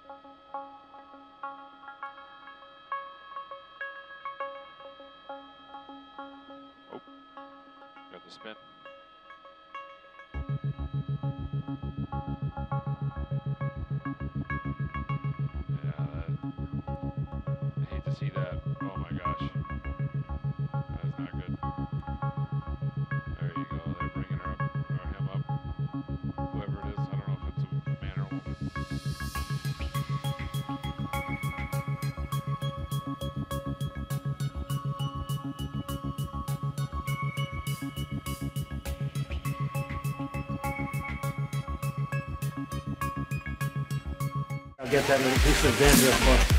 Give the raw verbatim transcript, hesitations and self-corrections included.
Oh, got the spin. Yeah, that, I hate to see that. Oh my gosh. That is not good. There you go. They're bringing her up, or him up. Whoever it is. I don't know if it's a man or a woman. I'll get that little piece of dandruff for